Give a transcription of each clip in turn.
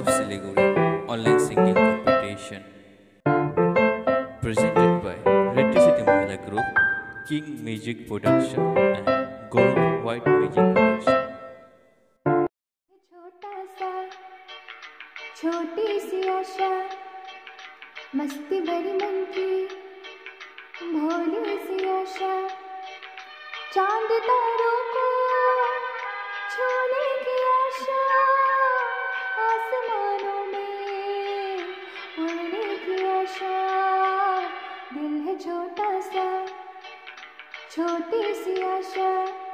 of Siliguri online singing competition presented by Red City Mahila Group, King Music Production and Guru White Music Production. छोटा सा छोटी सी आशा मस्ती भरी मन की भोली सी आशा चांद तारों को छूने की आशा आसमानों में उड़ने की आशा दिल है छोटा सा छोटी सी आशा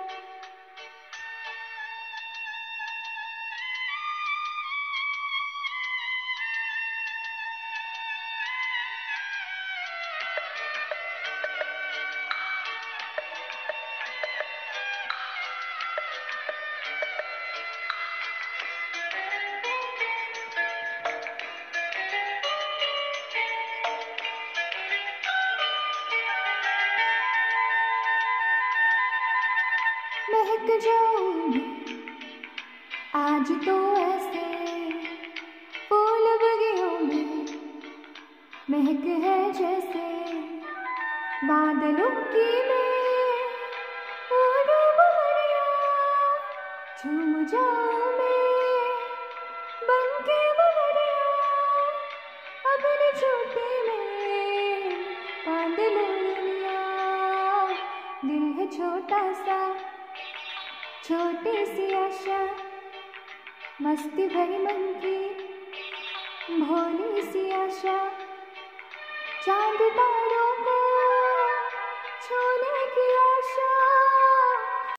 महक जाऊंगी आज तो ऐसे फूल बगियों में महक है जैसे बादलों की मैं उड़ बहरिया झूम जाऊं मैं बन के बहरिया अपनी चोटी में बांध लूं दुनिया दिल है छोटा सा छोटी सी आशा मस्ती भरी मन की भोली सी आशा चांद तारों को छूने की आशा